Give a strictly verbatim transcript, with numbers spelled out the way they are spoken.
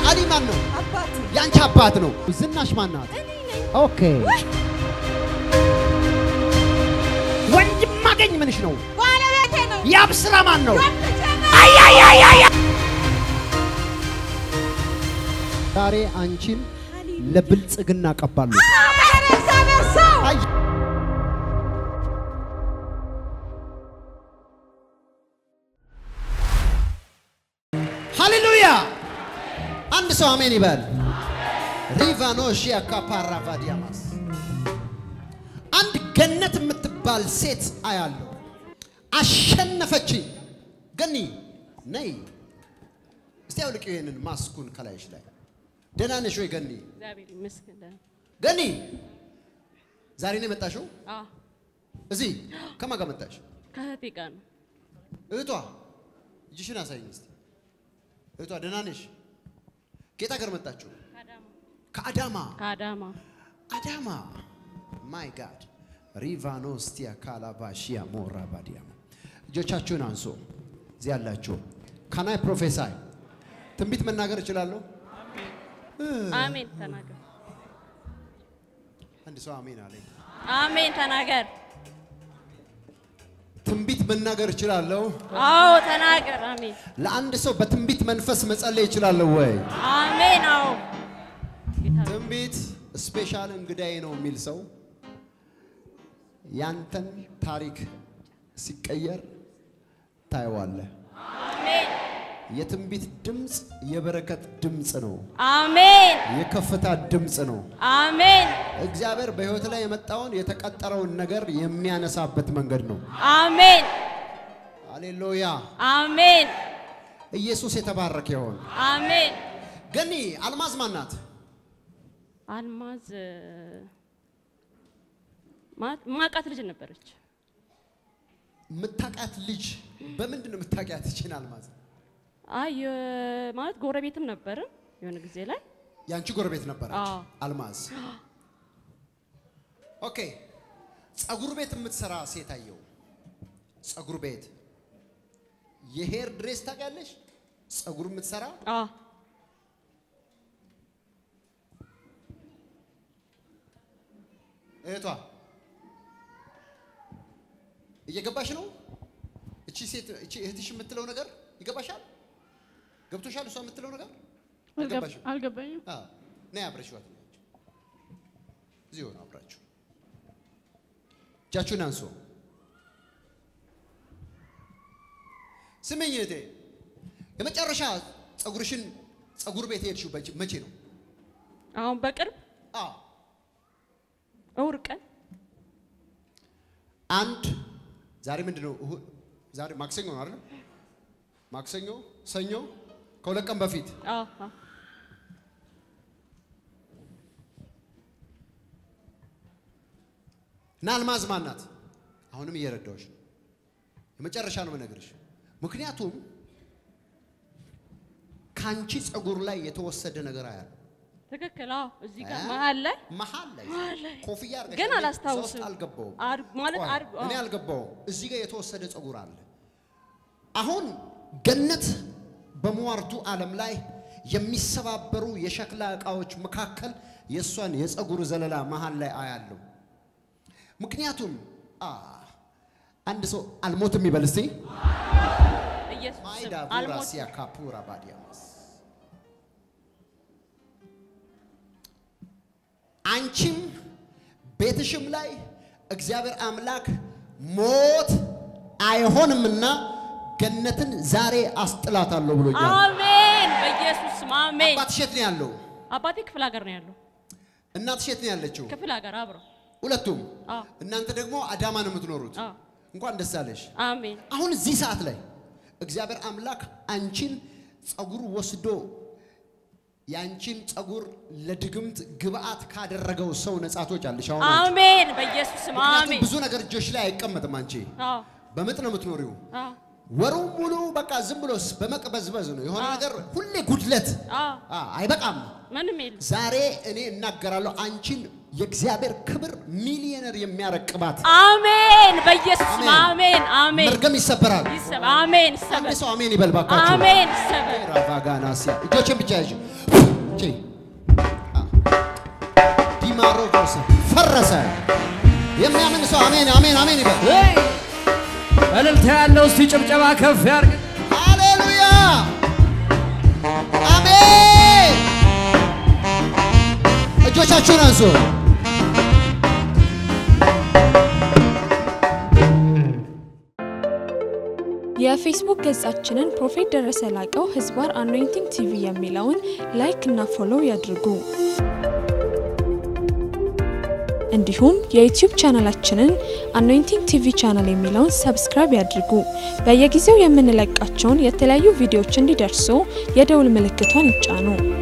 አሊ ማን ነው? አባቱ ያንቺ አባት ነው። ዝናሽ ማን ናት? ኦኬ ወንድም ማገኝ ምንሽ ነው? ባለቤቴ ነው። ያብስራ ማን ነው? አይ አይ አይ አይ ዛሬ አንቺን ለብልጽግና ቀባሉ። አይ ሃሌሉያ አንድ ሰው አሜን ይበል። ሪቫኖሺያ ካፓራቫዲያማስ አንድ ገነት የምትባል ሴት አያለሁ። አሸነፈች። ገኒ ነይ እስቲ አውልቂ ይሄንን ማስኩን ከላይሽ ላይ። ደህና ነሽ ወይ ገኒ? እግዚአብሔር ይመስገን። ገኒ ዛሬ ነው የመጣሽው? አዎ። እዚህ ከማን ጋር መጣሽ? ከእህቴ ጋር ነው። እህቷ እጅሽን አሳይኝ እስቲ። እህቷ ደህና ነሽ? ከየት ሀገር መጣችሁ? ከአዳማ። ከአዳማ አዳማ ማይ ጋድ ሪቫኖስቲያ ካላባሺያ ሞራባዲያ እጆቻችሁን አንሶ እዚህ ያላችሁ ካናይ ፕሮፌሳይ ትንቢት መናገር እችላለሁ? አሜን ተናገር። አንድ ሰው አሜን አለኝ። አሜን ተናገር። ትንቢት መናገር እችላለሁ? አዎ ተናገር። አሜን። ለአንድ ሰው በትንቢት መንፈስ መጸለይ እችላለሁ ወይ? አሜን። አዎ ትንቢት ስፔሻል እንግዳዬ ነው የሚል ሰው ያንተን ታሪክ ሲቀየር ታየዋለህ። አሜን። የትንቢት ድምጽ የበረከት ድምጽ ነው። አሜን። የከፍታ ድምጽ ነው። አሜን። እግዚአብሔር በህይወት ላይ የመጣውን የተቀጠረውን ነገር የሚያነሳበት መንገድ ነው። አሜን። ሃሌሉያ አሜን። ኢየሱስ የተባረከ ይሁን። አሜን። ገኒ አልማዝ ማን ናት? አልማዝ ማት ማቃት ልጅ ነበረች። ምታቃት ልጅ በምንድን ነው ምታቃት? ይችላል አልማዝ አይ ማለት ጎረቤትም ነበር የሆነ ጊዜ ላይ። ያንቺ ጎረቤት ነበረች አዎ። አልማዝ። ኦኬ ጸጉር ቤት የምትሰራ ሴት አየው። ጸጉር ቤት የሄር ድሬስ ታውቂያለሽ? ጸጉር የምትሰራ አዎ። እህቷ እየገባሽ ነው? እቺ ሴት እቺ እህትሽ የምትለው ነገር ይገባሻል? ገብቶሻል? እሷ የምትለው ነገር አልገባሽም? አልገባኝም። አዎ ነይ አብረሽ ዋት ነው። እዚሁ ነው አብራችሁ። እጃችሁን አንሱ። ስሚኝ እህቴ፣ የመጨረሻ ጸጉርሽን ጸጉር ቤት ሄድሽው መቼ ነው? አሁን በቅርብ አዎ እሑድ ቀን አንድ ዛሬ ምንድነው? ዛሬ ማክሰኞ ነው አይደል? ማክሰኞ ሰኞ ከሁለት ቀን በፊት አዎ አዎ ናልማዝ ማናት? አሁንም እየረዳሁሽ ነው። የመጨረሻ ነው የምነግርሽ። ምክንያቱም ካንቺ ጸጉር ላይ የተወሰደ ነገር አያለ። ትክክል። አዎ እዚህ ጋር መሃል ላይ መሃል ላይ ኮፍያ አርገሽ ግን አላስታውስም። አልገባውም ማለት አርብ እኔ አልገባውም። እዚህ ጋር የተወሰደ ጸጉር አለ። አሁን ገነት በመዋርቱ ዓለም ላይ የሚሰባበሩ የሸክላ ዕቃዎች መካከል የሷን የጸጉር ዘለላ መሃል ላይ አያለው። ምክንያቱም አ አንድ ሰው አልሞትም ይበል እስቲ። ኢየሱስ ማይዳ ቡራሲያ ካፑራ ባዲያማስ አንቺም ቤትሽም ላይ እግዚአብሔር አምላክ ሞት አይሆንምና ገነትን ዛሬ አስጥላታለሁ ብሎኛል። አሜን በኢየሱስ አሜን። አባትሽ የት ነው ያለው? አባቴ ክፍለ ሀገር ነው ያለው። እናትሽ የት ነው ያለችው? ክፍለ ሀገር አብረው ሁለቱም። አዎ እናንተ ደግሞ አዳማ ነው የምትኖሩት። አዎ እንኳን ደስ አለሽ። አሜን። አሁን እዚህ ሰዓት ላይ እግዚአብሔር አምላክ አንቺን ጸጉር ወስዶ ያንቺን ጸጉር ለድግምት ግብአት ካደረገው ሰው ነጻቶች አለሽ። አሁን አሜን በኢየሱስ አሜን። ብዙ ነገር እጆች ላይ አይቀመጥም። አንቺ አዎ በምጥ ነው የምትኖሪው። አዎ ወሩ ሙሉ በቃ ዝም ብሎስ በመቅበዝበዝ ነው የሆነ ነገር ሁሌ ጉድለት። አዎ አይበቃም። ምንም የለም። ዛሬ እኔ እናገራለሁ አንቺን የእግዚአብሔር ክብር ሚሊዮነር የሚያረቅባት አሜን በኢየሱስ አሜን አሜን መርገም ይሰበራል ይሰበ አሜን ይሰበ ሰው አሜን ይበል ባካችሁ አሜን ይሰበ ራቫጋናሲያ እጆችን ብቻ ያዥ እጂ ዲማሮጎስ ፈረሰ የሚያምን ሰው አሜን አሜን አሜን ይበል እልልታ ያለው እስቲ ጭብጨባ ከፍ ያርግ ሃሌሉያ አሜን እጆቻችሁን አንሱ የፌስቡክ ገጻችንን ፕሮፌት ደረሰ ላቀው ህዝባር አኖይንቲንግ ቲቪ የሚለውን ላይክ እና ፎሎው ያድርጉ እንዲሁም የዩቲዩብ ቻናላችንን አኖይንቲንግ ቲቪ ቻናል የሚለውን ሰብስክራይብ ያድርጉ በየጊዜው የምንለቃቸውን የተለያዩ ቪዲዮዎች እንዲደርሱ የደውል ምልክቷን ይጫኑ